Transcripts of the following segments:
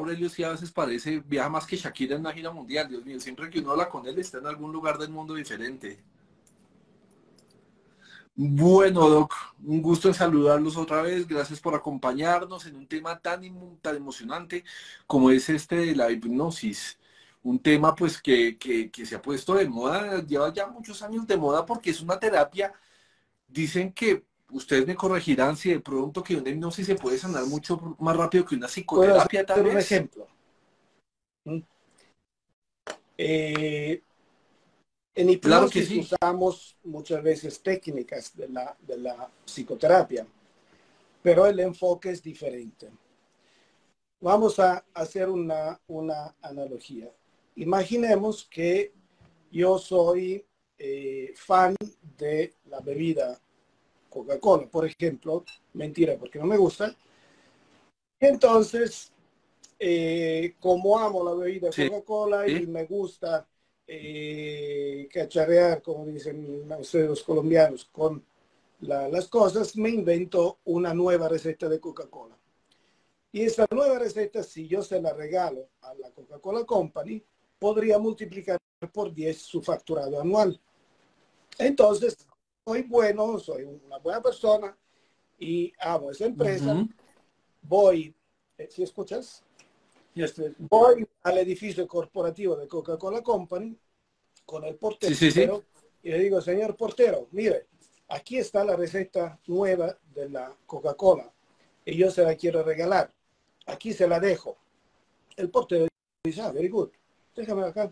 Aurelio sí a veces parece, viaja más que Shakira en una gira mundial, Dios mío, siempre que uno habla con él está en algún lugar del mundo diferente. Bueno, Doc, un gusto en saludarlos otra vez. Gracias por acompañarnos en un tema tan emocionante como es este de la hipnosis. Un tema pues que se ha puesto de moda, lleva ya muchos años de moda porque es una terapia. Dicen que ustedes me corregirán si de pronto que una hipnosis se puede sanar mucho más rápido que una Puedo psicoterapia, tal hacer un vez. ejemplo. En Claro que hipnosis sí. usamos muchas veces técnicas de la psicoterapia, pero el enfoque es diferente. Vamos a hacer una analogía. Imaginemos que yo soy fan de la bebida Coca-Cola, por ejemplo. Mentira, porque no me gusta. Entonces, como amo la bebida Sí. Coca-Cola y me gusta cacharrear, como dicen ustedes los colombianos, con las cosas, me invento una nueva receta de Coca-Cola. Y esta nueva receta, si yo se la regalo a la Coca-Cola Company, podría multiplicar por 10 su facturado anual. Entonces, soy bueno, soy una buena persona y amo esa empresa. Ujú. Voy, ¿sí escuchas? Voy al edificio corporativo de Coca-Cola Company con el Sí, sí, sí. portero y le digo, señor portero, mire, aquí está la receta nueva de la Coca-Cola y yo se la quiero regalar. Aquí se la dejo. El portero dice, ah, very good, déjame acá.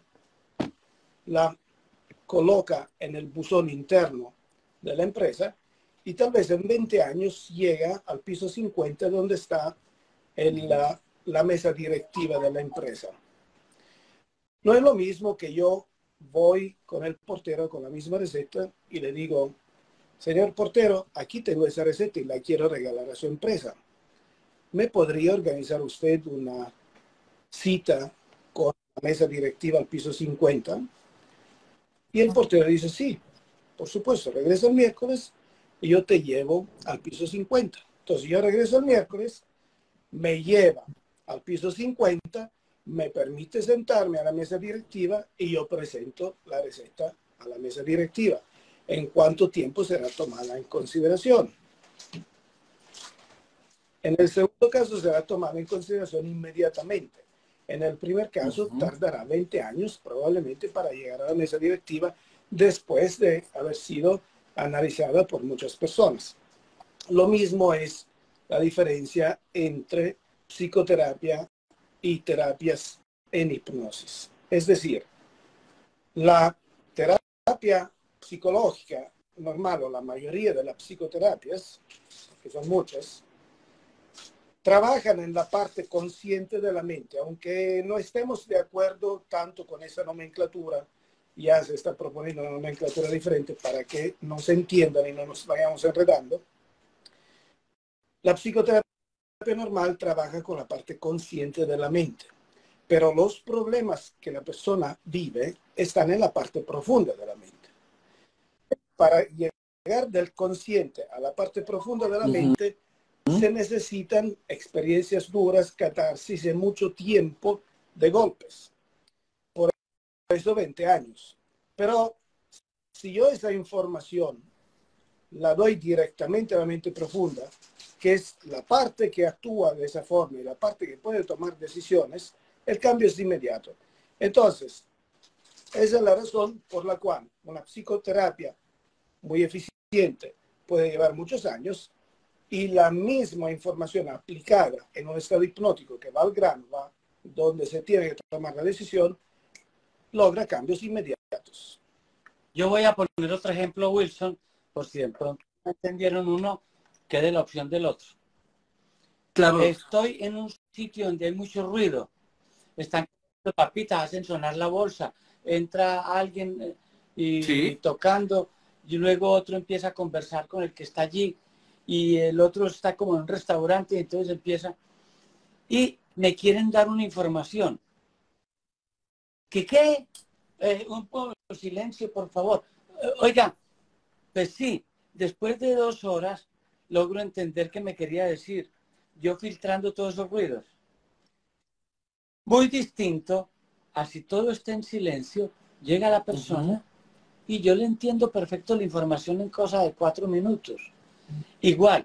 La coloca en el buzón interno de la empresa y tal vez en 20 años llega al piso 50 donde está la mesa directiva de la empresa. No es lo mismo que yo voy con el portero con la misma receta y le digo, señor portero, aquí tengo esa receta y la quiero regalar a su empresa. ¿Me podría organizar usted una cita con la mesa directiva al piso 50? Y el portero dice, sí, por supuesto, regresa el miércoles y yo te llevo al piso 50. Entonces yo regreso el miércoles, me lleva al piso 50, me permite sentarme a la mesa directiva y yo presento la receta a la mesa directiva. ¿En cuánto tiempo será tomada en consideración? En el segundo caso será tomada en consideración inmediatamente. En el primer caso Ujú. tardará 20 años probablemente para llegar a la mesa directiva después de haber sido analizada por muchas personas. Lo mismo es la diferencia entre psicoterapia y terapias en hipnosis. Es decir, la terapia psicológica normal o la mayoría de las psicoterapias, que son muchas, trabajan en la parte consciente de la mente, aunque no estemos de acuerdo tanto con esa nomenclatura, ya se está proponiendo una nomenclatura diferente para que nos entiendan y no nos vayamos enredando. La psicoterapia normal trabaja con la parte consciente de la mente, pero los problemas que la persona vive están en la parte profunda de la mente. Para llegar del consciente a la parte profunda de la Ujú. mente, se necesitan experiencias duras, catarsis de mucho tiempo de golpes. Por eso 20 años. Pero si yo esa información la doy directamente a la mente profunda, que es la parte que actúa de esa forma y la parte que puede tomar decisiones, el cambio es inmediato. Entonces, esa es la razón por la cual una psicoterapia muy eficiente puede llevar muchos años y la misma información aplicada en un estado hipnótico que va al grano, va donde se tiene que tomar la decisión, logra cambios inmediatos. Yo voy a poner otro ejemplo, Wilson, por si de pronto no entendieron uno, que es de la opción del otro. Claro, Estoy en un sitio donde hay mucho ruido. Están comiendo papitas, hacen sonar la bolsa. Entra alguien y sí. tocando, y luego otro empieza a conversar con el que está allí, y el otro está como en un restaurante, y entonces empieza. Y me quieren dar una información. ¿Qué? Un poco de silencio, por favor. Oiga, pues sí, después de 2 horas logro entender qué me quería decir. Yo filtrando todos esos ruidos. Muy distinto a si todo está en silencio, llega la persona y yo le entiendo perfecto la información en cosa de 4 minutos. Igual,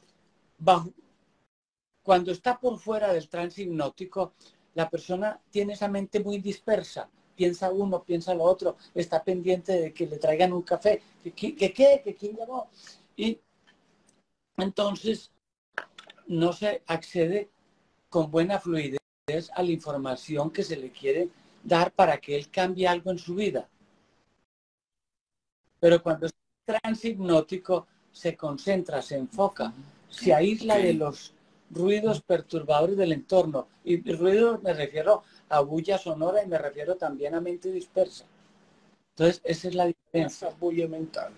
cuando está por fuera del trance hipnótico, la persona tiene esa mente muy dispersa. Piensa uno, piensa lo otro, está pendiente de que le traigan un café, que quién llamó. Y entonces no se accede con buena fluidez a la información que se le quiere dar para que él cambie algo en su vida. Pero cuando es trance hipnótico, se concentra, se enfoca, se aísla de los ruidos perturbadores del entorno. Y ruidos me refiero a bulla sonora y me refiero también a mente dispersa. Entonces, esa es la diferencia. Esa bulla mental.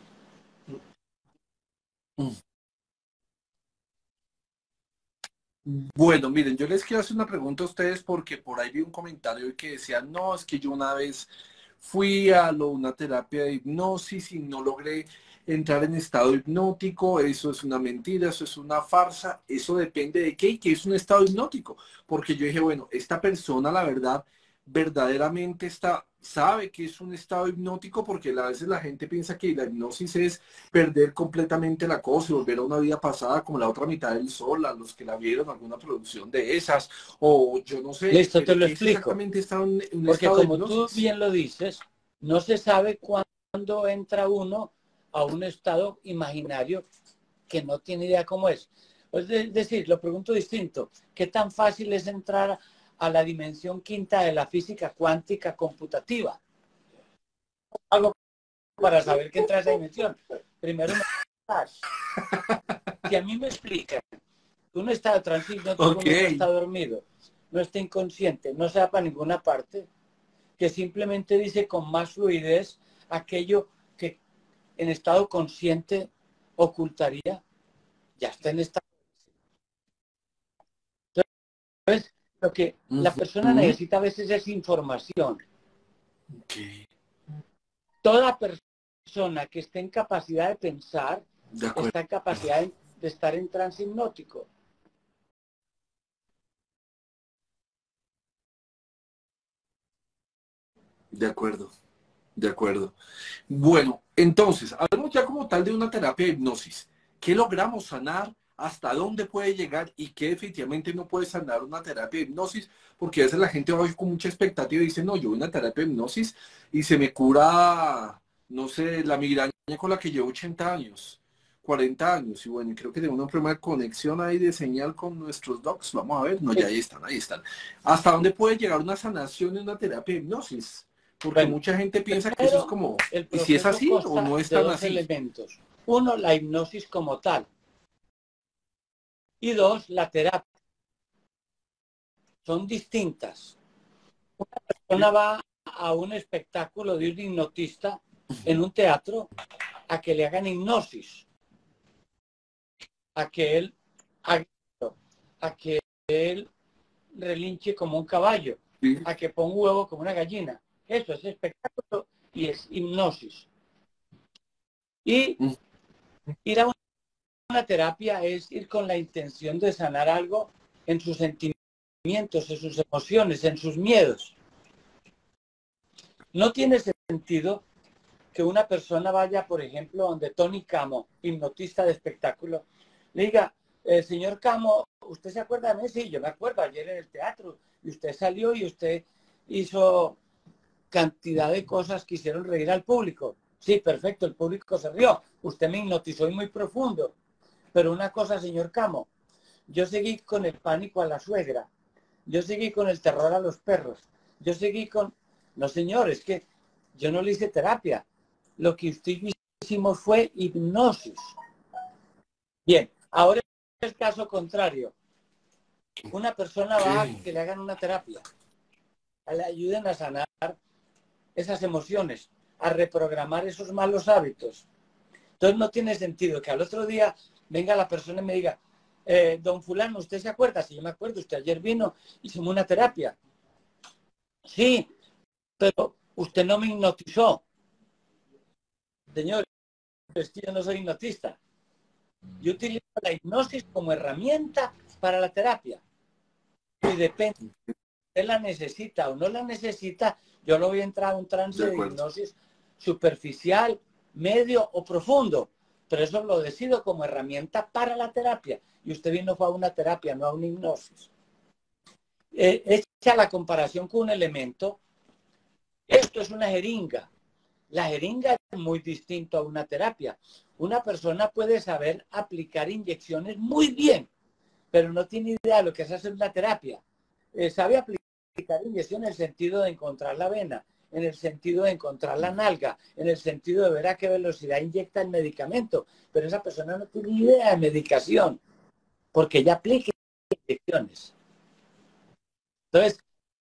Bueno, miren, yo les quiero hacer una pregunta a ustedes porque por ahí vi un comentario que decía, no, es que yo una vez fui a una terapia de hipnosis y no logré entrar en estado hipnótico, eso es una mentira, eso es una farsa, eso depende de qué y qué es un estado hipnótico, porque yo dije, bueno, esta persona, la verdad, verdaderamente sabe que es un estado hipnótico, porque a veces la gente piensa que la hipnosis es perder completamente la cosa y volver a una vida pasada como la otra mitad del sol, a los que la vieron alguna producción de esas, o yo no sé, Listo, te pero lo ¿qué es explico. exactamente un Porque estado de como tú hipnosis? bien lo dices, no se sabe cuándo entra uno a un estado imaginario que no tiene idea cómo es. Es decir, lo pregunto distinto, ¿qué tan fácil es entrar a la dimensión quinta de la física cuántica computativa? Algo para saber que entra a esa dimensión. Primero, si a mí me explican que uno está transhipnótico, uno no está dormido, no está inconsciente, no se va para ninguna parte, que simplemente dice con más fluidez aquello que en estado consciente ocultaría, ya está en estado. Entonces, lo que la persona necesita a veces es información. Toda persona que esté en capacidad de pensar está en capacidad de estar en trance hipnótico. De acuerdo, de acuerdo. Bueno, entonces, hablamos ya como tal de una terapia de hipnosis. ¿Qué logramos sanar? ¿Hasta dónde puede llegar? ¿Y qué definitivamente no puede sanar una terapia de hipnosis? Porque a veces la gente va con mucha expectativa y dice, no, yo voy a una terapia de hipnosis y se me cura, no sé, la migraña con la que llevo 80 años, 40 años. Y bueno, creo que tenemos un problema de conexión ahí de señal con nuestros docs. Vamos a ver. No, ya ahí están, ahí están. ¿Hasta dónde puede llegar una sanación en una terapia de hipnosis? Porque Bueno, mucha gente piensa que eso es primero, como, el ¿y si es proceso así o consta no es de tan dos así? elementos. Uno, la hipnosis como tal. Y dos, la terapia. Son distintas. Una persona va a un espectáculo de un hipnotista en un teatro a que le hagan hipnosis, a que él haga, a que él relinche como un caballo, Sí. a que ponga un huevo como una gallina. Eso es espectáculo y es hipnosis. Y ir a una terapia es ir con la intención de sanar algo en sus sentimientos, en sus emociones, en sus miedos. No tiene sentido que una persona vaya, por ejemplo, donde Tony Camo, hipnotista de espectáculo, le diga, señor Camo, ¿usted se acuerda de mí? Sí, yo me acuerdo ayer en el teatro, y usted salió y usted hizo cantidad de cosas que hicieron reír al público. Sí, perfecto, el público se rió. Usted me hipnotizó y muy profundo. Pero una cosa, señor Camo, yo seguí con el pánico a la suegra. Yo seguí con el terror a los perros. Yo seguí con... No, señor, es que yo no le hice terapia. Lo que usted y yo hicimos fue hipnosis. Bien, ahora es el caso contrario. Una persona va a que le hagan una terapia, le ayuden a sanar esas emociones, a reprogramar esos malos hábitos. Entonces no tiene sentido que al otro día venga la persona y me diga, don fulano, ¿usted se acuerda? Sí, yo me acuerdo, usted ayer vino, hicimos una terapia. Sí, pero usted no me hipnotizó. Señor, es que yo no soy hipnotista. Yo utilizo la hipnosis como herramienta para la terapia. Y depende usted la necesita o no la necesita, yo no voy a entrar a un trance de hipnosis superficial, medio o profundo, pero eso lo decido como herramienta para la terapia. Y usted vino fue a una terapia, no a una hipnosis. Hecha la comparación con un elemento, esto es una jeringa. La jeringa es muy distinto a una terapia. Una persona puede saber aplicar inyecciones muy bien, pero no tiene idea de lo que es hacer una terapia. Sabe aplicar inyecciones en el sentido de encontrar la vena, en el sentido de encontrar la nalga, en el sentido de ver a qué velocidad inyecta el medicamento, pero esa persona no tiene idea de medicación, porque ella aplica inyecciones. Entonces,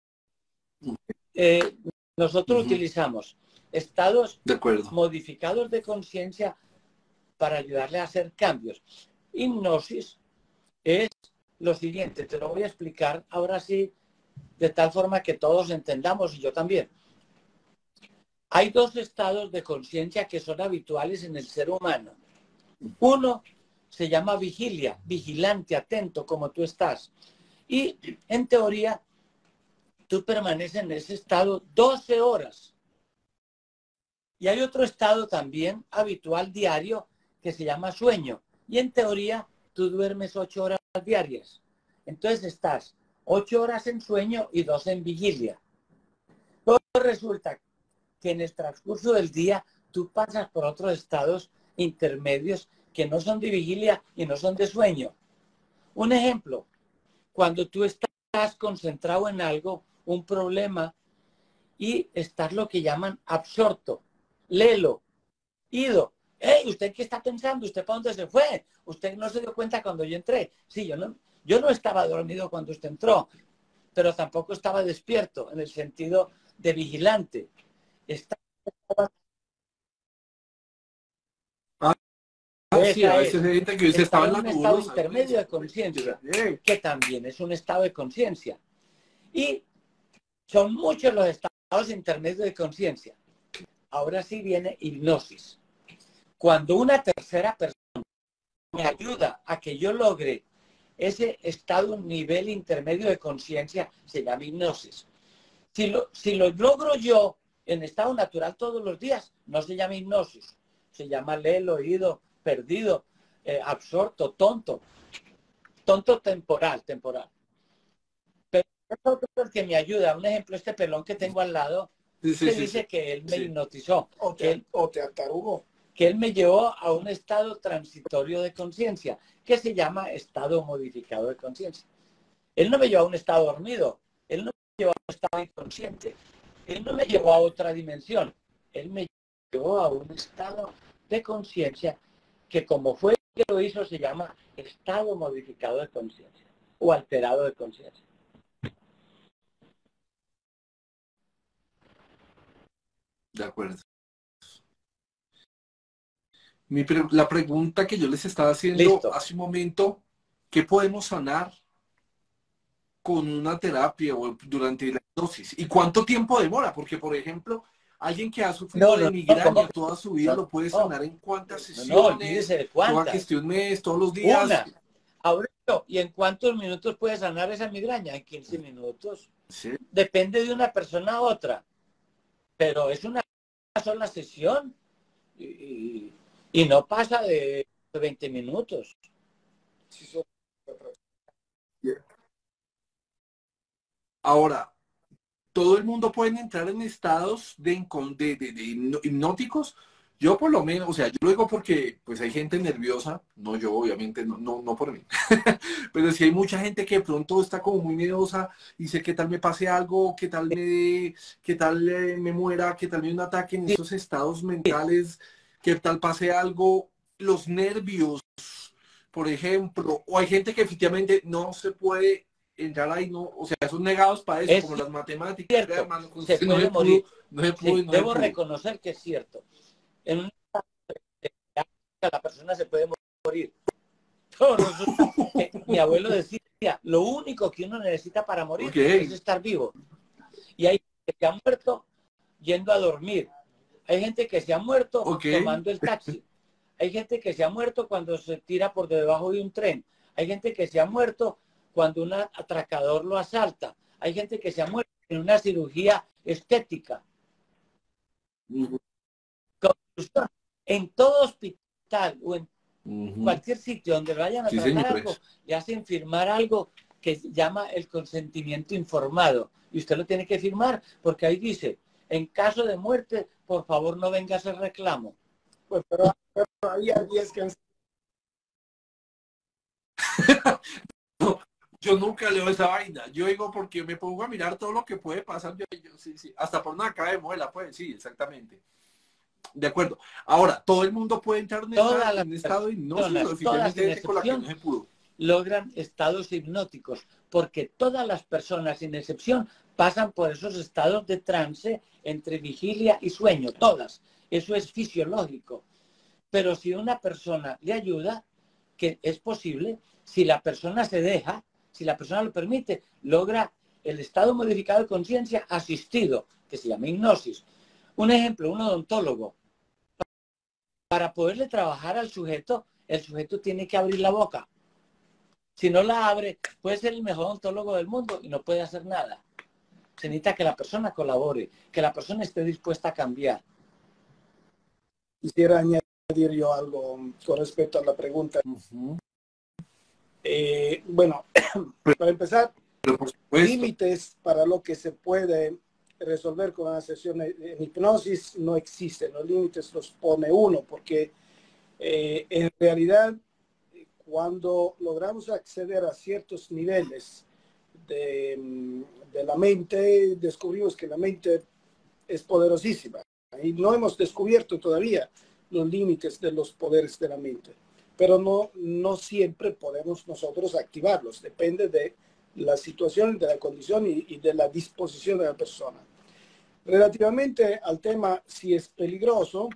nosotros utilizamos estados modificados de conciencia para ayudarle a hacer cambios. Hipnosis es lo siguiente, te lo voy a explicar ahora sí, de tal forma que todos entendamos, y yo también. Hay dos estados de conciencia que son habituales en el ser humano. Uno se llama vigilia, vigilante, atento, como tú estás. Y en teoría, tú permaneces en ese estado 12 horas. Y hay otro estado también habitual diario que se llama sueño. Y en teoría, tú duermes 8 horas diarias. Entonces estás 8 horas en sueño y 2 en vigilia. Todo resulta que en el transcurso del día tú pasas por otros estados intermedios que no son de vigilia y no son de sueño. Un ejemplo, cuando tú estás concentrado en algo, un problema, y estás lo que llaman absorto, lelo, ido. Hey, ¿usted qué está pensando? ¿Usted para dónde se fue? ¿Usted no se dio cuenta cuando yo entré? Sí, yo no estaba dormido cuando usted entró, pero tampoco estaba despierto en el sentido de vigilante. Sí, a veces hay gente que dice estaba en un estado intermedio de conciencia, que también es un estado de conciencia. Y son muchos los estados intermedios de conciencia. Ahora sí viene hipnosis. Cuando una tercera persona me ayuda a que yo logre ese estado, nivel intermedio de conciencia, se llama hipnosis. Si lo logro yo en estado natural todos los días, no se llama hipnosis. Se llama lelo, oído, perdido, absorto, tonto. Tonto temporal. Pero es otro el que me ayuda. Un ejemplo, este pelón que tengo al lado, dice que él me hipnotizó. O te atarugó. Que él me llevó a un estado transitorio de conciencia, que se llama estado modificado de conciencia. Él no me llevó a un estado dormido, él no me llevó a un estado inconsciente, él no me llevó a otra dimensión, él me llevó a un estado de conciencia que, como fue que lo hizo, se llama estado modificado de conciencia o alterado de conciencia. De acuerdo. La pregunta que yo les estaba haciendo hace un momento, ¿qué podemos sanar con una terapia o durante la hipnosis? ¿Y cuánto tiempo demora? Porque, por ejemplo, alguien que ha sufrido de migraña toda su vida lo puede sanar en cuántas sesiones, toda que esté un mes, todos los días. Aurelio, ¿y en cuántos minutos puede sanar esa migraña? En 15 minutos. Sí. Depende de una persona a otra. Pero es una sola sesión y no pasa de 20 minutos. Ahora, ¿todo el mundo puede entrar en estados de hipnóticos? Yo por lo menos, o sea, yo lo digo porque pues hay gente nerviosa, no yo obviamente, no por mí, pero sí hay mucha gente que de pronto está como muy miedosa y dice qué tal me pase algo, qué tal me muera, qué tal me dé un ataque en esos estados mentales, qué tal pase algo, los nervios, por ejemplo, o hay gente que efectivamente no se puede entrar ahí, no, o sea, son negados para eso, como las matemáticas. Cierto, hermano, se puede morir. Debo reconocer que es cierto. En una la persona se puede morir. Mi abuelo decía, lo único que uno necesita para morir es estar vivo. Y hay gente que se ha muerto yendo a dormir. Hay gente que se ha muerto tomando el taxi. Hay gente que se ha muerto cuando se tira por debajo de un tren. Hay gente que se ha muerto cuando un atracador lo asalta. hay gente que se ha muerto en una cirugía estética. Conclusión, en todo hospital o en cualquier sitio donde lo vayan a tratar algo, le hacen firmar algo que se llama el consentimiento informado. Y usted lo tiene que firmar porque ahí dice, en caso de muerte, por favor no venga a hacer reclamo. Pues, pero hay 10 que han... No, yo nunca leo esa vaina. Yo digo porque me pongo a mirar todo lo que puede pasar. Sí, sí. Hasta por una cara de muela, pues sí, exactamente. De acuerdo. Ahora, todo el mundo puede entrar en estado de hipnosis, oficialmente con la que no se pudo. Logran estados hipnóticos, porque todas las personas, sin excepción, pasan por esos estados de trance entre vigilia y sueño, todas. Eso es fisiológico. Pero si una persona le ayuda, que es posible, si la persona se deja, si la persona lo permite, logra el estado modificado de conciencia asistido, que se llama hipnosis. Un ejemplo, un odontólogo. Para poderle trabajar al sujeto, el sujeto tiene que abrir la boca. Si no la abre, puede ser el mejor odontólogo del mundo y no puede hacer nada. Se necesita que la persona colabore, que la persona esté dispuesta a cambiar. Quisiera añadir yo algo con respecto a la pregunta. Bueno, para empezar, límites para lo que se puede resolver con una sesión en hipnosis no existen. Los límites los pone uno, porque en realidad cuando logramos acceder a ciertos niveles de la mente, descubrimos que la mente es poderosísima y no hemos descubierto todavía los límites de los poderes de la mente, pero no siempre podemos nosotros activarlos, depende de la situación, de la condición y de la disposición de la persona. Relativamente al tema si es peligroso,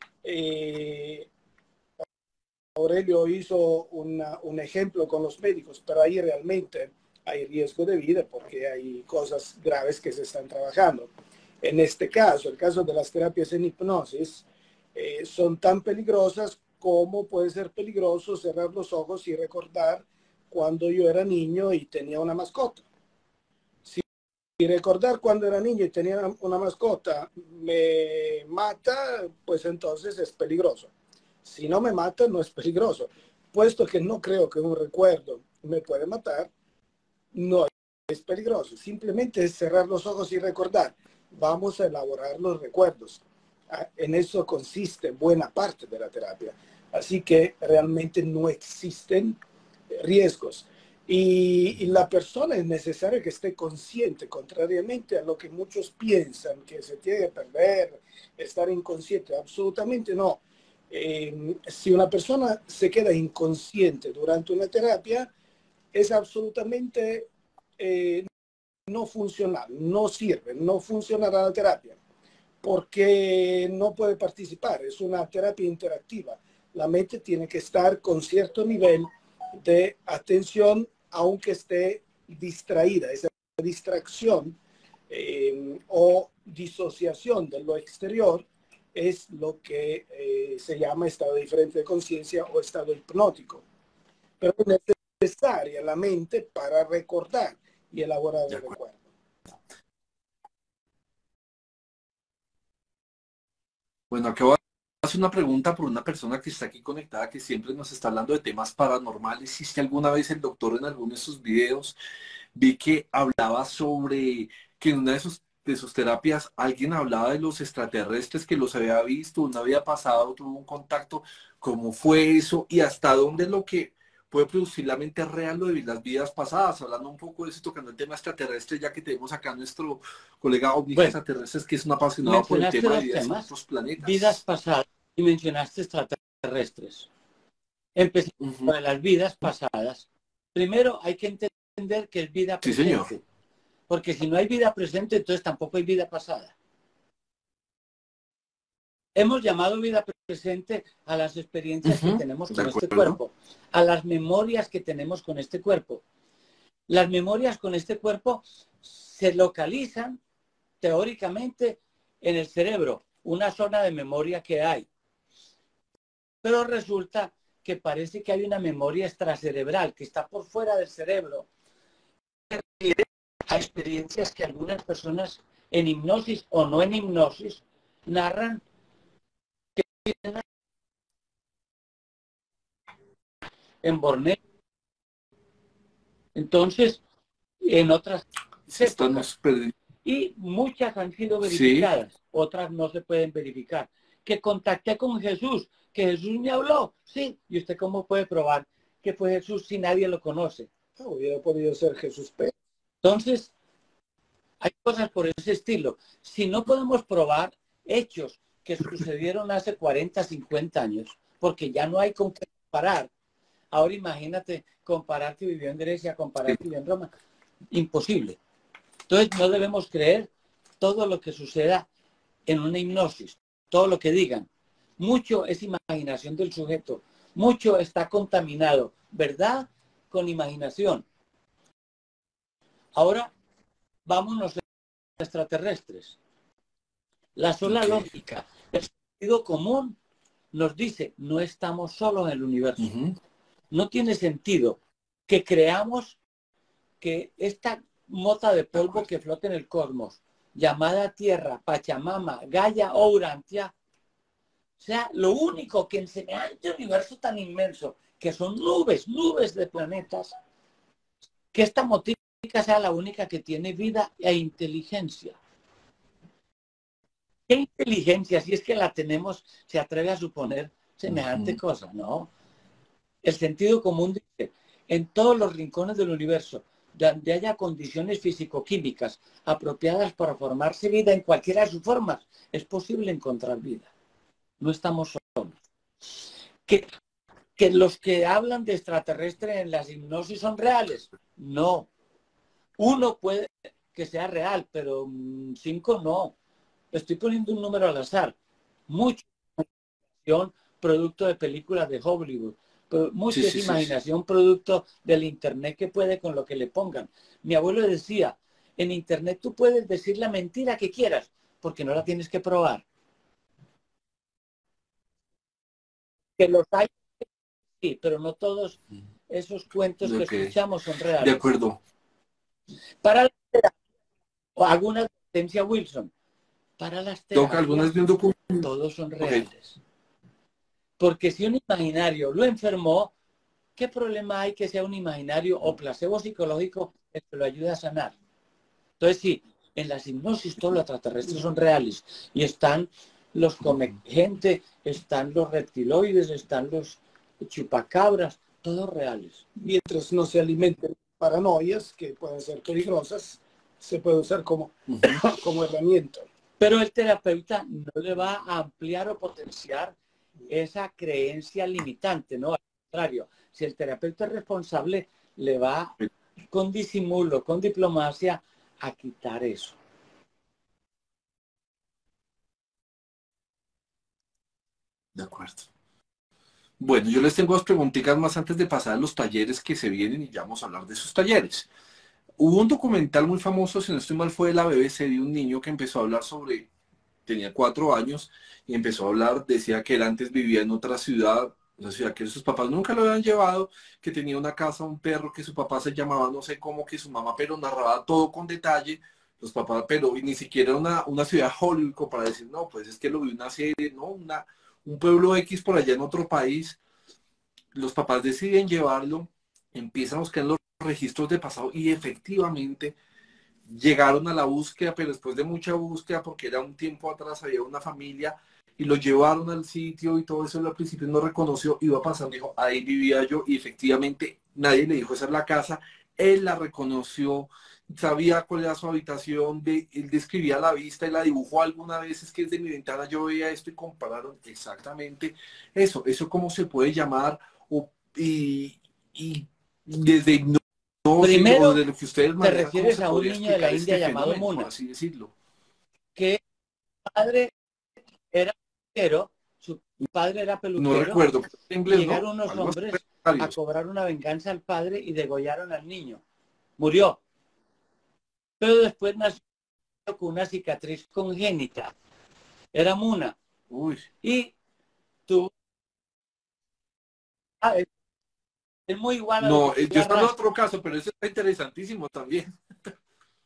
Aurelio hizo un ejemplo con los médicos, pero ahí realmente hay riesgo de vida porque hay cosas graves que se están trabajando. En este caso, el caso de las terapias en hipnosis, son tan peligrosas como puede ser peligroso cerrar los ojos y recordar cuando yo era niño y tenía una mascota. Si recordar cuando era niño y tenía una mascota me mata, pues entonces es peligroso. Si no me mata, no es peligroso. Puesto que no creo que un recuerdo me puede matar, no es peligroso. Simplemente es cerrar los ojos y recordar. Vamos a elaborar los recuerdos. En eso consiste buena parte de la terapia. Así que realmente no existen riesgos. Y la persona es necesario que esté consciente, contrariamente a lo que muchos piensan, que se tiene que perder, estar inconsciente. Absolutamente no. Si una persona se queda inconsciente durante una terapia, es absolutamente no funcional, no sirve, no funcionará la terapia, porque no puede participar, es una terapia interactiva. La mente tiene que estar con cierto nivel de atención, aunque esté distraída. Esa distracción o disociación de lo exterior es lo que se llama estado diferente de conciencia o estado hipnótico. Pero es necesaria la mente para recordar y elaborar el recuerdo. Bueno, acabo de hacer una pregunta por una persona que está aquí conectada, que siempre nos está hablando de temas paranormales. Si es que alguna vez el doctor en alguno de sus videos vi que hablaba sobre que en una de sus terapias alguien hablaba de los extraterrestres, que los había visto, una había pasado, tuvo un contacto, cómo fue eso y hasta dónde lo que puede producir la mente real lo de las vidas pasadas, hablando un poco de eso, tocando el tema extraterrestre, ya que tenemos acá a nuestro colega OVNI extraterrestres, que es un apasionado por el tema de vidas en otros planetas. Vidas pasadas y mencionaste extraterrestres. Empezamos con las vidas pasadas. Primero hay que entender que es vida presente. Sí, señor. Porque si no hay vida presente, entonces tampoco hay vida pasada. Hemos llamado vida presente a las experiencias que tenemos con este cuerpo, a las memorias que tenemos con este cuerpo. Las memorias con este cuerpo se localizan teóricamente en el cerebro, una zona de memoria que hay. Pero resulta que parece que hay una memoria extracerebral que está por fuera del cerebro. a experiencias que algunas personas en hipnosis o no en hipnosis narran que en Borneo. Entonces, en otras épocas. Y muchas han sido verificadas, sí. Otras no se pueden verificar. Que contacté con Jesús, que Jesús me habló, sí. ¿Y usted cómo puede probar que fue Jesús si nadie lo conoce? No, hubiera podido ser Jesús. Entonces, hay cosas por ese estilo. Si no podemos probar hechos que sucedieron hace 40, 50 años, porque ya no hay con qué comparar. Ahora imagínate comparar que vivió en Grecia, comparar que vivió en Roma. Imposible. Entonces no debemos creer todo lo que suceda en una hipnosis, todo lo que digan. Mucho es imaginación del sujeto, mucho está contaminado, ¿verdad? Con imaginación. Ahora, vámonos a extraterrestres. La sola lógica, el sentido común nos dice, no estamos solos en el universo. No tiene sentido que creamos que esta mota de polvo que flota en el cosmos, llamada Tierra, Pachamama, Gaia o Urantia, sea lo único que en semejante universo tan inmenso, que son nubes, nubes de planetas, que esta motica sea la única que tiene vida e inteligencia. ¿Qué inteligencia, si es que la tenemos, se atreve a suponer semejante cosa? No. El sentido común dice, en todos los rincones del universo, donde haya condiciones físico-químicas apropiadas para formarse vida en cualquiera de sus formas, es posible encontrar vida. No estamos solos. ¿Que los que hablan de extraterrestres en las hipnosis son reales? No. Uno puede que sea real, pero 5 no. Estoy poniendo un número al azar. Mucha imaginación producto de películas de Hollywood. Mucha imaginación producto del internet que puede con lo que le pongan. Mi abuelo decía, en internet tú puedes decir la mentira que quieras, porque no la tienes que probar. Que los hay, sí, pero no todos esos cuentos que escuchamos son reales. De acuerdo. Para la terapia, o alguna advertencia Wilson, para las terapias, todos son reales. Porque si un imaginario lo enfermó, ¿qué problema hay que sea un imaginario o placebo psicológico que lo ayude a sanar? Entonces sí, en las hipnosis todos los extraterrestres son reales. Y están los gente, están los reptiloides, están los chupacabras, todos reales. Mientras no se alimenten paranoias, que pueden ser peligrosas, se puede usar como herramienta. Pero el terapeuta no le va a ampliar o potenciar esa creencia limitante, ¿no? Al contrario, si el terapeuta es responsable, le va con disimulo, con diplomacia, a quitar eso. De acuerdo. Bueno, yo les tengo 2 preguntitas más antes de pasar a los talleres que se vienen y ya vamos a hablar de esos talleres. Hubo un documental muy famoso, si no estoy mal, fue de la BBC, de un niño que empezó a hablar sobre, tenía 4 años, y empezó a hablar, decía que él antes vivía en otra ciudad, una ciudad que sus papás nunca lo habían llevado, que tenía una casa, un perro, que su papá se llamaba no sé cómo, que su mamá, pero narraba todo con detalle, los papás, pero ni siquiera una ciudad Hollywood para decir, no, pues es que lo vi una serie, no, un pueblo X por allá en otro país. Los papás deciden llevarlo, empiezan a buscar en los registros de pasado y efectivamente llegaron a la búsqueda, pero después de mucha búsqueda, porque era un tiempo atrás, había una familia y lo llevaron al sitio y todo eso. Él al principio no reconoció, iba pasando, dijo, ahí vivía yo, y efectivamente nadie le dijo, esa es la casa. Él la reconoció, sabía cuál era su habitación, él describía la vista y la dibujó alguna vez, es que desde mi ventana yo veía esto, y compararon exactamente eso cómo se puede llamar, y desde primero, de lo que ustedes te refieres a un niño de la India llamado Muna, así decirlo, que su padre era peluquero, su padre era peluquero, no recuerdo, inglés, llegaron unos hombres a cobrar una venganza al padre y degollaron al niño. Murió. Pero después nació con una cicatriz congénita. Era Muna. Uy. Y tú... es muy igual a no, yo estaba en otro caso, pero eso está interesantísimo también.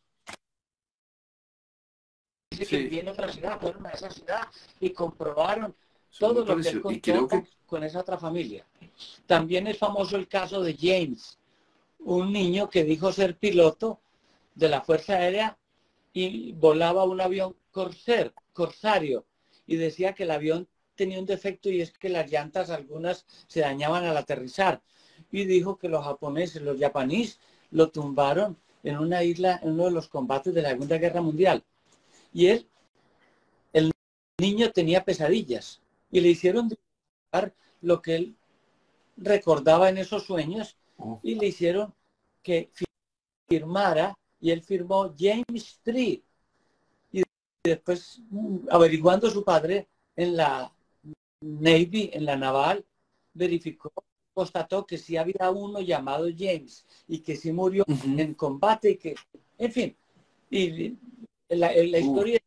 dice Sí. que vivía en otra ciudad, fueron a esa ciudad y comprobaron Eso todo me lo que él pareció. Y contó creo que con esa otra familia. También es famoso el caso de James, un niño que dijo ser piloto de la Fuerza Aérea y volaba un avión corsario, y decía que el avión tenía un defecto, y es que las llantas algunas se dañaban al aterrizar, y dijo que los japoneses, los japoneses, lo tumbaron en una isla en uno de los combates de la Segunda Guerra Mundial, y el niño tenía pesadillas y le hicieron dibujar lo que él recordaba en esos sueños, oh, y le hicieron que firmara, y él firmó James Street. Y después, averiguando su padre en la Navy, en la naval, verificó, constató que sí había uno llamado James y que sí murió ujú. en combate, y que, en fin, y la Uf. historia.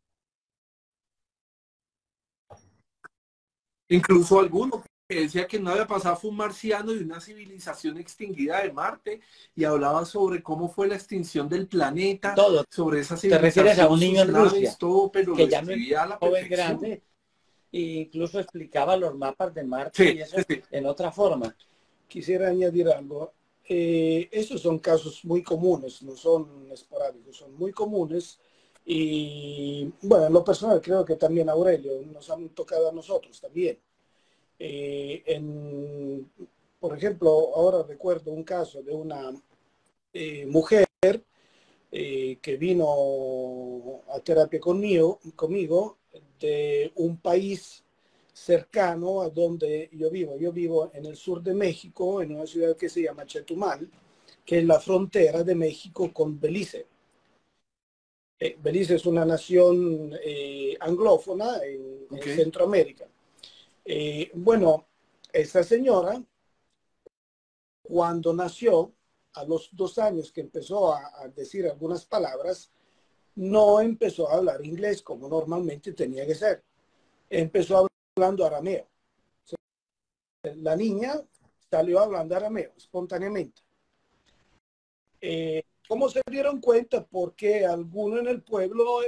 Incluso alguno que decía que no había pasado fue un marciano de una civilización extinguida de Marte y hablaba sobre cómo fue la extinción del planeta, Todo. sobre esa Te refieres a civilización, un niño sus en naves, Rusia, todo, pero lo que ya no es escribía a la joven perfección. grande, e incluso explicaba los mapas de Marte Sí, y eso sí, sí. en otra forma. Quisiera añadir algo. Estos son casos muy comunes, no son esporádicos, son muy comunes. Y bueno, en lo personal creo que también Aurelio nos han tocado a nosotros también. Por ejemplo, ahora recuerdo un caso de una mujer que vino a terapia conmigo de un país cercano a donde yo vivo. Yo vivo en el sur de México, en una ciudad que se llama Chetumal, que es la frontera de México con Belice. Belice es una nación anglófona en Ok. Centroamérica. Bueno, esta señora, cuando nació, a los 2 años que empezó a decir algunas palabras, no empezó a hablar inglés como normalmente tenía que ser. Empezó hablando arameo. La niña salió hablando arameo espontáneamente. ¿Cómo se dieron cuenta? Porque alguno en el pueblo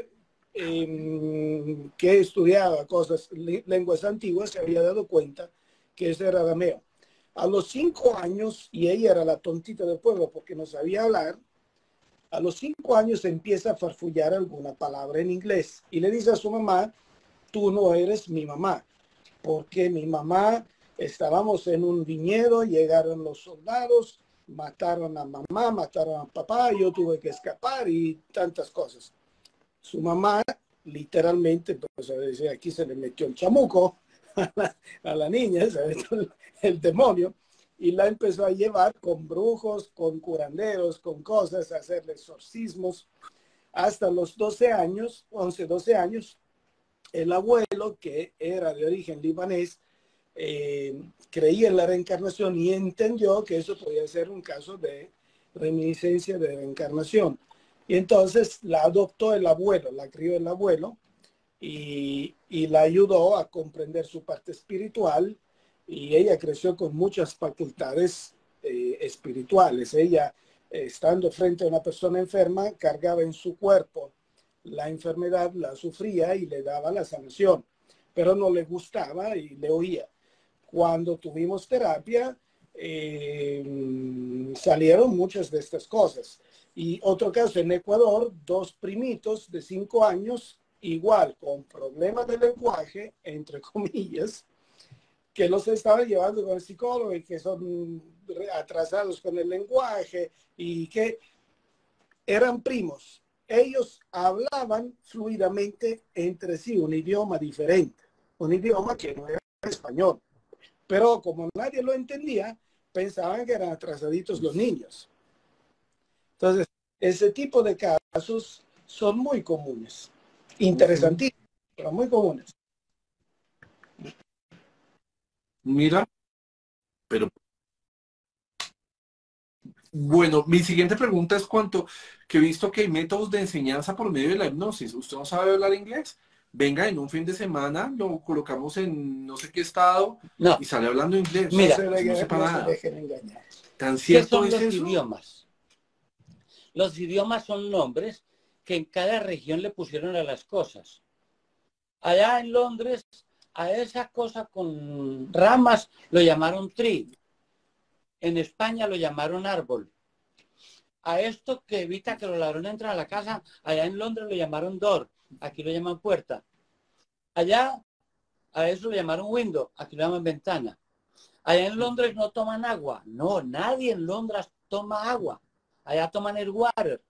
que estudiaba cosas, lenguas antiguas, se había dado cuenta que ese era arameo. A los 5 años, y ella era la tontita del pueblo porque no sabía hablar, a los 5 años empieza a farfullar alguna palabra en inglés y le dice a su mamá: tú no eres mi mamá, porque mi mamá, estábamos en un viñedo, llegaron los soldados, mataron a mamá, mataron a papá, yo tuve que escapar y tantas cosas. Su mamá literalmente, pues dice, aquí se le metió el chamuco a la niña, el demonio, y la empezó a llevar con brujos, con curanderos, con cosas, a hacerle exorcismos. Hasta los 12 años, 11, 12 años, el abuelo, que era de origen libanés, creía en la reencarnación y entendió que eso podía ser un caso de reminiscencia de reencarnación. Y entonces la adoptó el abuelo, la crió el abuelo y la ayudó a comprender su parte espiritual, y ella creció con muchas facultades espirituales. Ella, estando frente a una persona enferma, cargaba en su cuerpo la enfermedad, la sufría y le daba la sanación, pero no le gustaba y le oía. Cuando tuvimos terapia, salieron muchas de estas cosas. Y otro caso en Ecuador, 2 primitos de 5 años, igual con problemas de lenguaje, entre comillas, que los estaban llevando con el psicólogo y que son atrasados con el lenguaje y que eran primos. Ellos hablaban fluidamente entre sí un idioma diferente, un idioma que no era español. Pero como nadie lo entendía, pensaban que eran atrasaditos los niños. Entonces, ese tipo de casos son muy comunes. Interesantísimos, pero muy comunes. Mira, pero bueno, mi siguiente pregunta es cuánto, que he visto que hay métodos de enseñanza por medio de la hipnosis. ¿Usted no sabe hablar inglés? Venga, en un fin de semana lo colocamos en no sé qué estado No, y sale hablando inglés. No mira, se, Así no sepa no se nada. dejen engañar. ¿Tan ¿qué cierto son es los eso? idiomas? Los idiomas son nombres que en cada región le pusieron a las cosas. Allá en Londres, a esa cosa con ramas lo llamaron tree. En España lo llamaron árbol. A esto que evita que los ladrones entren a la casa, allá en Londres lo llamaron door. Aquí lo llaman puerta. Allá a eso lo llamaron window. Aquí lo llaman ventana. Allá en Londres no toman agua. No, nadie en Londres toma agua. Allá toman el water.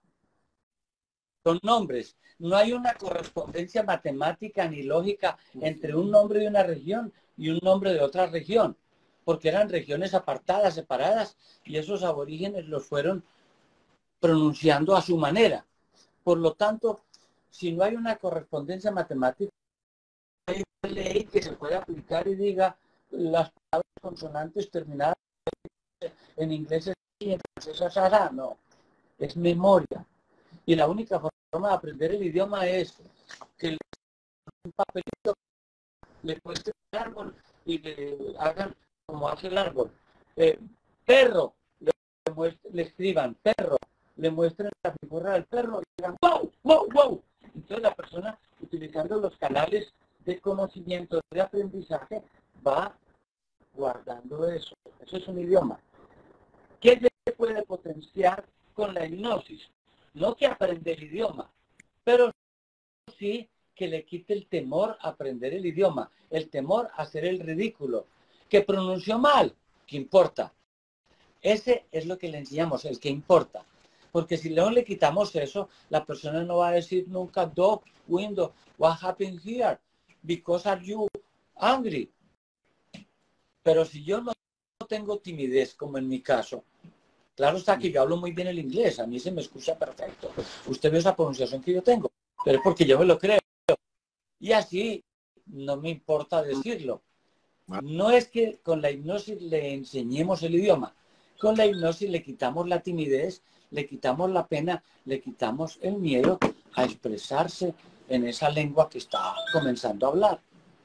Son nombres. No hay una correspondencia matemática ni lógica entre un nombre de una región y un nombre de otra región, porque eran regiones apartadas, separadas, y esos aborígenes los fueron pronunciando a su manera. Por lo tanto, si no hay una correspondencia matemática, hay una ley que se puede aplicar y diga las palabras consonantes terminadas en inglés y en francés es no, es memoria. Y la única forma de aprender el idioma es que le un papelito, le cueste el árbol y le hagan como hace el árbol. Perro, le escriban perro, le muestren la figura del perro y digan wow, wow, wow. Entonces la persona, utilizando los canales de conocimiento, de aprendizaje, va guardando eso. Eso es un idioma. ¿Qué se puede potenciar con la hipnosis? No que aprende el idioma, pero sí que le quite el temor a aprender el idioma, el temor a hacer el ridículo. Que pronunció mal, ¿qué importa? Ese es lo que le enseñamos, el que importa. Porque si no le quitamos eso, la persona no va a decir nunca dog, window, what happened here? Because are you angry? Pero si yo no tengo timidez, como en mi caso, claro está que yo hablo muy bien el inglés, a mí se me escucha perfecto. Usted ve esa pronunciación que yo tengo, pero es porque yo me lo creo. Y así no me importa decirlo. No es que con la hipnosis le enseñemos el idioma. Con la hipnosis le quitamos la timidez, le quitamos la pena, le quitamos el miedo a expresarse en esa lengua que está comenzando a hablar.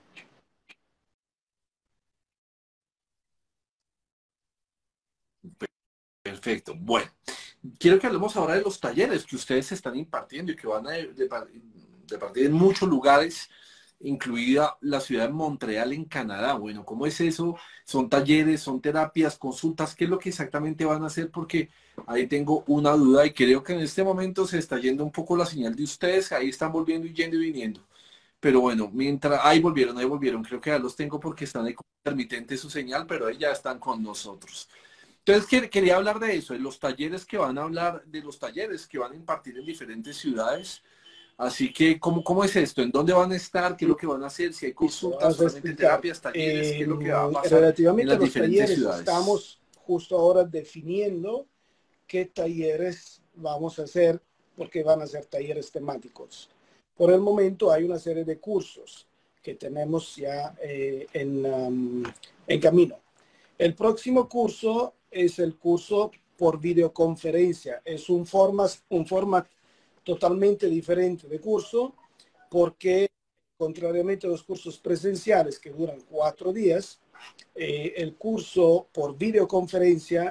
Perfecto. Bueno, quiero que hablemos ahora de los talleres que ustedes están impartiendo y que van a departir en muchos lugares, incluida la ciudad de Montreal en Canadá. Bueno, ¿cómo es eso? ¿Son talleres, son terapias, consultas? ¿Qué es lo que exactamente van a hacer? Porque ahí tengo una duda y creo que en este momento se está yendo un poco la señal de ustedes, ahí están volviendo y yendo y viniendo. Pero bueno, mientras, ahí volvieron, creo que ya los tengo porque están ahí como intermitente su señal, pero ahí ya están con nosotros. Entonces quería hablar de eso, de los talleres que van a hablar, de los talleres que van a impartir en diferentes ciudades. Así que, ¿cómo es esto? ¿En dónde van a estar? ¿Qué es lo que van a hacer? Si hay consultas, solamente terapias, talleres, ¿qué es lo que va a pasar relativamente en las diferentes talleres, ciudades? estamos justo ahora definiendo qué talleres vamos a hacer, porque van a ser talleres temáticos. Por el momento hay una serie de cursos que tenemos ya en camino. El próximo curso es el curso por videoconferencia. Es un formato totalmente diferente de curso, porque contrariamente a los cursos presenciales que duran 4 días, el curso por videoconferencia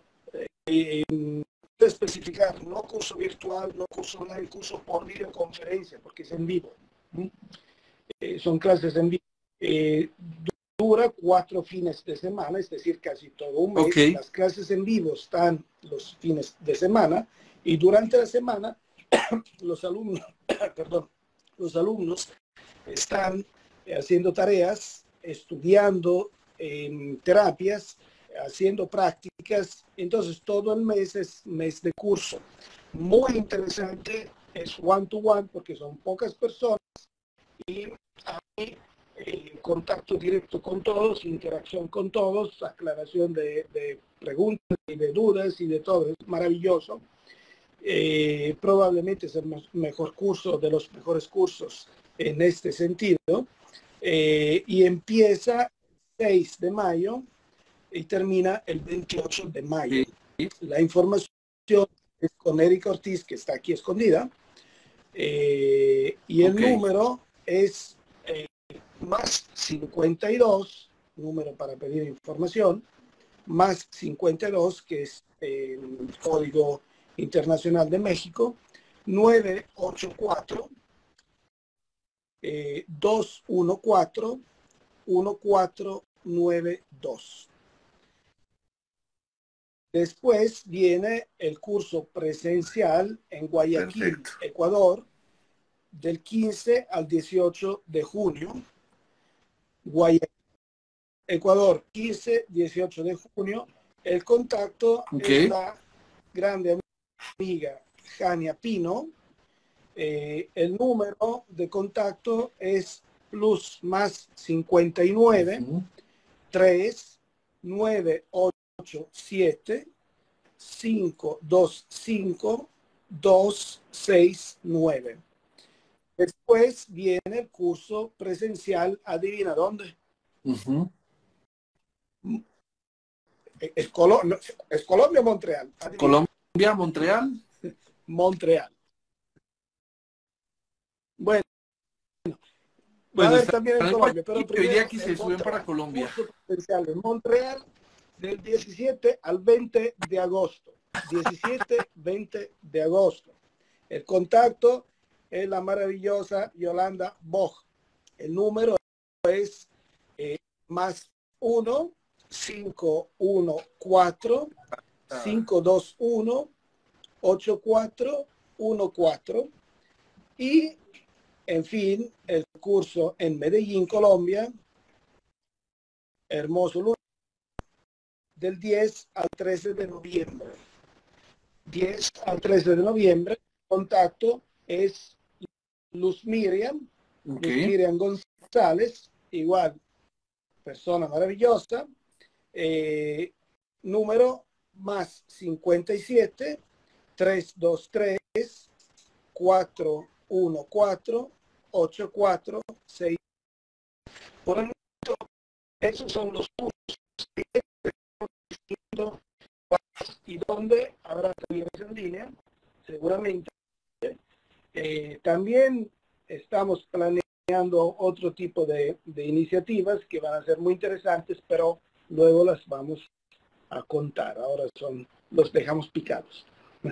especificar, no curso virtual, no curso online, curso por videoconferencia, porque es en vivo. Son clases en vivo. Dura 4 fines de semana, es decir, casi todo un mes. Okay. Las clases en vivo están los fines de semana y durante la semana los alumnos están haciendo tareas, estudiando terapias, haciendo prácticas. Entonces todo el mes es mes de curso. Muy interesante, es one-to-one porque son pocas personas y hay contacto directo con todos, interacción con todos, aclaración de preguntas y de dudas y de todo. Es maravilloso. Probablemente es el mejor curso, de los mejores cursos en este sentido. Y empieza el 6 de mayo y termina el 28 de mayo. Sí. La información es con Erika Ortiz, que está aquí escondida, y el número es más 52, número para pedir información, más 52, que es el Código Internacional de México, 984 214 1492. Después viene el curso presencial en Guayaquil, Perfecto. Ecuador, del 15 al 18 de junio. Guayaquil, Ecuador, 15-18 de junio. El contacto es la grande amiga Jania Pino. El número de contacto es +más 59 3 987 525 269. Después viene el curso presencial, adivina dónde. Es Colombia o Montreal. Adivina. Colombia, Montreal. Montreal. Bueno, va a haber también en Colombia, pero primero diría que se suben para Colombia. Curso presencial en Montreal del 17 al 20 de agosto. 17-20 de agosto. El contacto es la maravillosa Yolanda Boj. El número es +1 514 521 8414. Y en fin, el curso en Medellín, Colombia, hermoso lugar, del 10 al 13 de noviembre. 10 al 13 de noviembre, contacto es Luz Miriam González, igual, persona maravillosa, número +57 323 414 846. Por el momento, esos son los cursos y donde habrá talleres en línea, seguramente. También estamos planeando otro tipo de iniciativas que van a ser muy interesantes, pero luego las vamos a contar. Ahora los dejamos picados.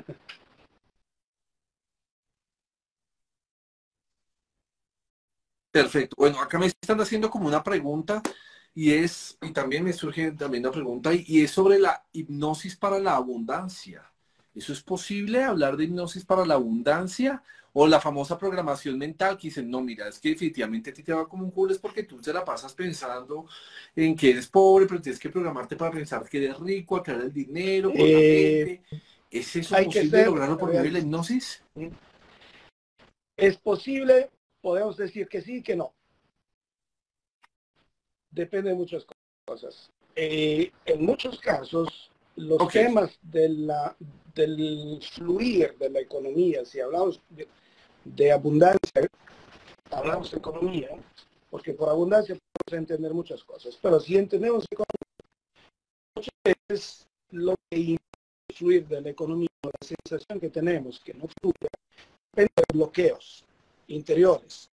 Perfecto. Bueno, acá me están haciendo como una pregunta y también me surge también una pregunta y es sobre la hipnosis para la abundancia. ¿Eso es posible, hablar de hipnosis para la abundancia? O la famosa programación mental que dicen, no, mira, es que definitivamente a ti te va como un culo, es porque tú te la pasas pensando en que eres pobre, pero tienes que programarte para pensar que eres rico, a crear el dinero, con la mente. ¿Es eso posible lograrlo por medio de la hipnosis? Es posible, podemos decir que sí, que no. Depende de muchas cosas. En muchos casos, los temas del fluir de la economía, si hablamos de abundancia, hablamos de economía, porque por abundancia podemos entender muchas cosas, pero si entendemos economía, muchas veces lo que influir de la economía, la sensación que tenemos que no fluye, depende de bloqueos interiores.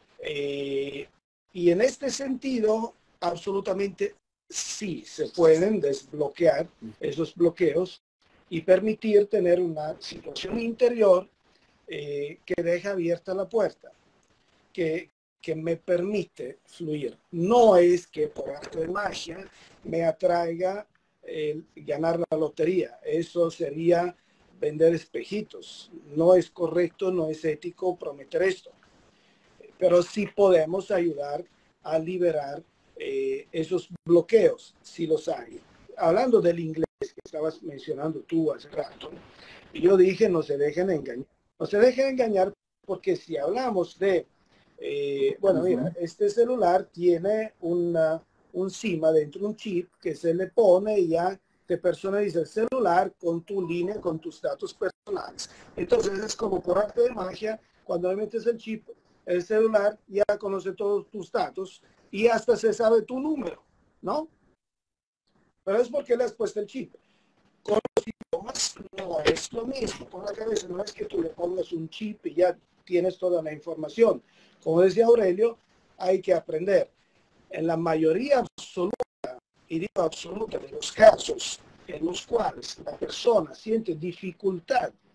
Y en este sentido, absolutamente sí se pueden desbloquear esos bloqueos y permitir tener una situación interior que deja abierta la puerta, que me permite fluir. No es que por arte de magia me atraiga ganar la lotería. Eso sería vender espejitos. No es correcto, no es ético prometer esto. Pero sí podemos ayudar a liberar esos bloqueos, si los hay. Hablando del inglés que estabas mencionando tú hace rato, yo dije no se dejen engañar. No se dejen engañar porque si hablamos de, bueno, mira, este celular tiene un SIM adentro, un chip que se le pone y ya te personaliza el celular con tu línea, con tus datos personales. Entonces es como por arte de magia, cuando le metes el chip, el celular ya conoce todos tus datos y hasta se sabe tu número, ¿no? Pero es porque le has puesto el chip. Con los idiomas no es lo mismo. Con la cabeza no es que tú le pongas un chip y ya tienes toda la información. Como decía Aurelio, hay que aprender. En la mayoría absoluta, y digo absoluta, de los casos en los cuales la persona siente dificultad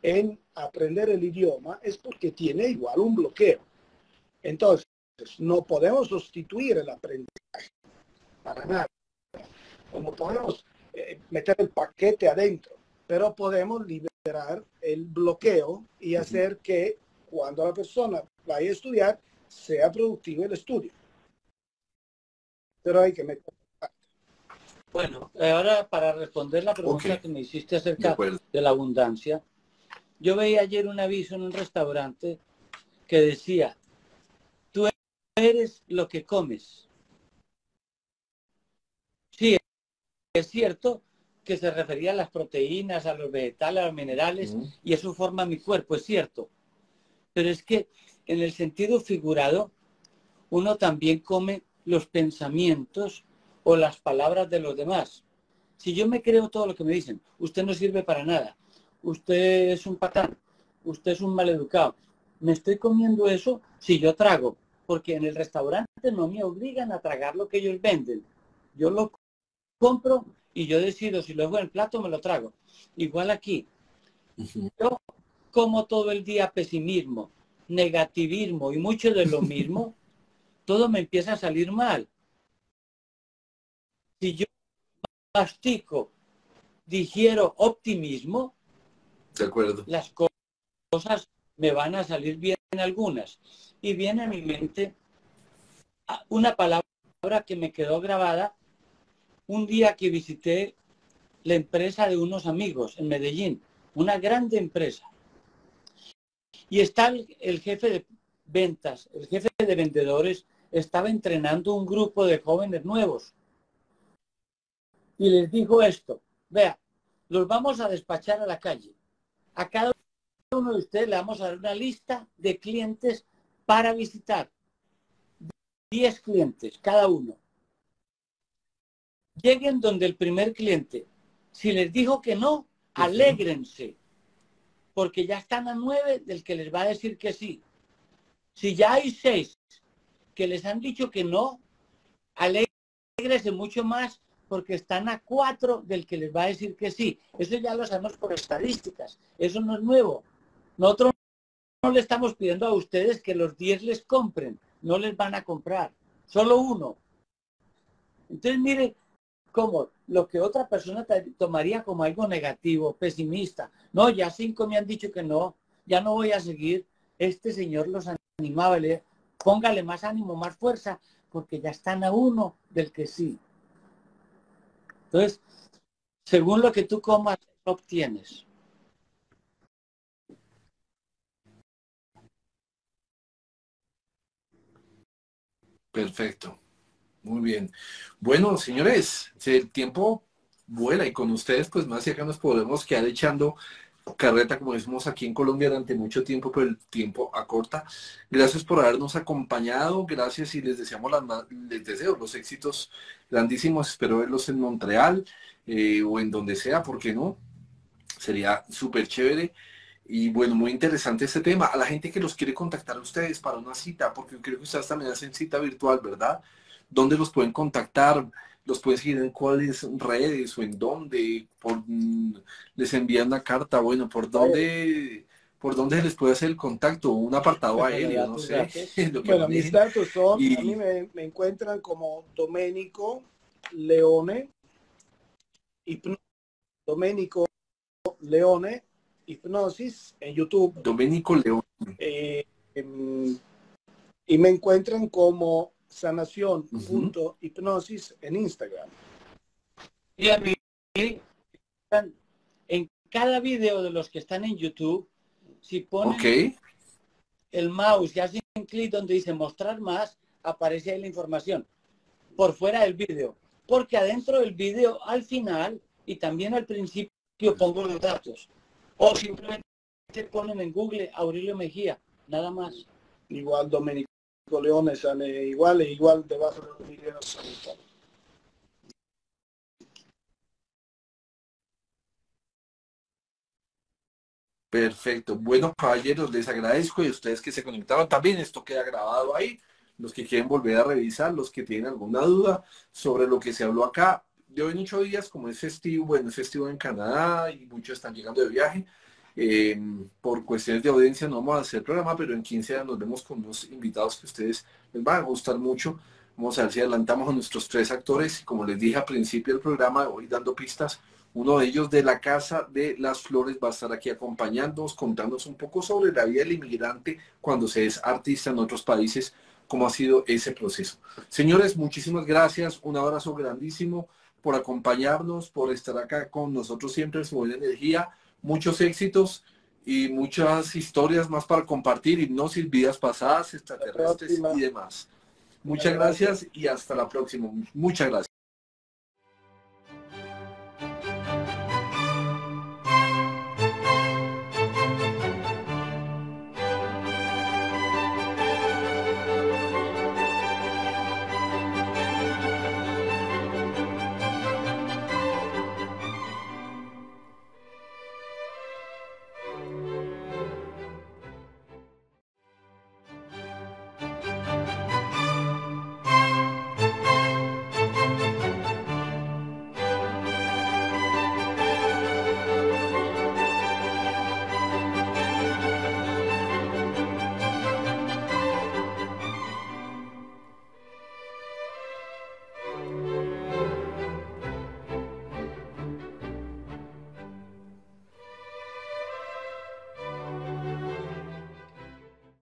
en aprender el idioma es porque tiene igual un bloqueo. Entonces, no podemos sustituir el aprendizaje para nada. No podemos meter el paquete adentro, pero podemos liberar el bloqueo y hacer que cuando la persona vaya a estudiar sea productivo el estudio. Pero hay que meter. Bueno, ahora para responder la pregunta que me hiciste acerca de la abundancia, yo veía ayer un aviso en un restaurante que decía, tú eres lo que comes. Sí, es cierto que se refería a las proteínas, a los vegetales, a los minerales, y eso forma mi cuerpo, es cierto. Pero es que en el sentido figurado, uno también come los pensamientos o las palabras de los demás. Si yo me creo todo lo que me dicen, usted no sirve para nada, usted es un patán, usted es un maleducado, me estoy comiendo eso si yo trago, porque en el restaurante no me obligan a tragar lo que ellos venden. Yo lo compro y yo decido si lo dejo en el plato me lo trago. Igual aquí. Yo como todo el día pesimismo, negativismo y mucho de lo mismo, todo me empieza a salir mal. Si yo mastico, digiero optimismo, de acuerdo, las cosas me van a salir bien algunas. Y viene a mi mente una palabra que me quedó grabada un día que visité la empresa de unos amigos en Medellín, una grande empresa. Y está el jefe de ventas, el jefe de vendedores, estaba entrenando un grupo de jóvenes nuevos. Y les dijo esto, vea, los vamos a despachar a la calle. A cada uno de ustedes le vamos a dar una lista de clientes para visitar. 10 clientes, cada uno. Lleguen donde el primer cliente. Si les dijo que no, alégrense, porque ya están a 9 del que les va a decir que sí. Si ya hay 6 que les han dicho que no, alégrense mucho más, porque están a 4 del que les va a decir que sí. Eso ya lo sabemos por estadísticas. Eso no es nuevo. Nosotros no le estamos pidiendo a ustedes que los 10 les compren. No les van a comprar. Solo uno. Entonces, mire cómo lo que otra persona tomaría como algo negativo, pesimista. No, ya 5 me han dicho que no. Ya no voy a seguir. Este señor los animaba. Le póngale más ánimo, más fuerza, porque ya están a 1 del que sí. Entonces, según lo que tú comas, lo obtienes. perfecto, muy bien. Bueno, señores, el tiempo vuela y con ustedes pues más acá nos podemos quedar echando carreta, como decimos aquí en Colombia, durante mucho tiempo, pero el tiempo acorta. Gracias por habernos acompañado, gracias y les deseamos les deseo los éxitos grandísimos. Espero verlos en Montreal o en donde sea, ¿por qué no? Sería súper chévere. Y bueno, muy interesante este tema. A la gente que los quiere contactar a ustedes para una cita, porque creo que ustedes también hacen cita virtual, ¿verdad? ¿Dónde los pueden contactar? ¿Los pueden seguir en cuáles redes o en dónde? ¿Les envían una carta? Bueno, por dónde les puede hacer el contacto? Un apartado aéreo, no sé. Bueno, mis datos son, a mí me encuentran como Domenico Leone, Domenico Leone, Hipnosis en YouTube. Domenico Leone. Y me encuentran como sanación.hipnosis en Instagram. Y a mí, en cada video de los que están en YouTube, si ponen el mouse y hacen clic donde dice mostrar más, aparece ahí la información por fuera del video. Porque adentro del video, al final y también al principio, pongo los datos. O simplemente ponen en Google Aurelio Mejía, nada más. Igual Domenico Leone sale igual e igual debajo de los videos. Perfecto. Bueno, caballeros, les agradezco y a ustedes que se conectaron también. Esto queda grabado ahí. Los que quieren volver a revisar, los que tienen alguna duda sobre lo que se habló acá. De hoy en 8 días, como es festivo, bueno, es festivo en Canadá y muchos están llegando de viaje. Por cuestiones de audiencia no vamos a hacer programa, pero en 15 días nos vemos con unos invitados que a ustedes les van a gustar mucho. Vamos a ver si adelantamos a nuestros 3 actores. Como les dije al principio del programa, voy dando pistas. Uno de ellos de la Casa de las Flores va a estar aquí acompañándonos, contándonos un poco sobre la vida del inmigrante cuando se es artista en otros países, cómo ha sido ese proceso. Señores, muchísimas gracias. Un abrazo grandísimo por acompañarnos, por estar acá con nosotros siempre en su buena energía. Muchos éxitos y muchas historias más para compartir, hipnosis, vidas pasadas, extraterrestres y demás. Muchas gracias y hasta la próxima. Muchas gracias.